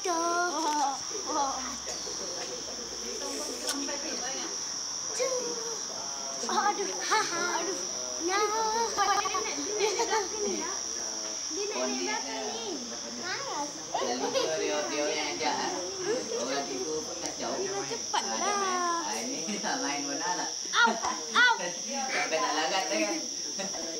Aduh. Aduh. Haha. Aduh. Nah. Di nak ni. Dia yang ajak. Orang itu pun kacau. Cepatlah. Ini nak main mana lah. Au. Au. Sampai nak lagat kan.